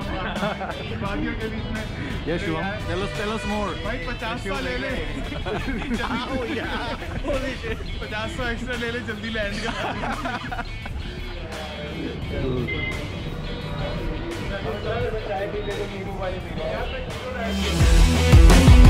शादियों के बीच में। Yes, Shivam. Tell us more. भाई 50 ले ले। 50 एक्स्ट्रा ले ले, जल्दी लैंड कर। चाय पी ले तो नींबू पानी पी लो।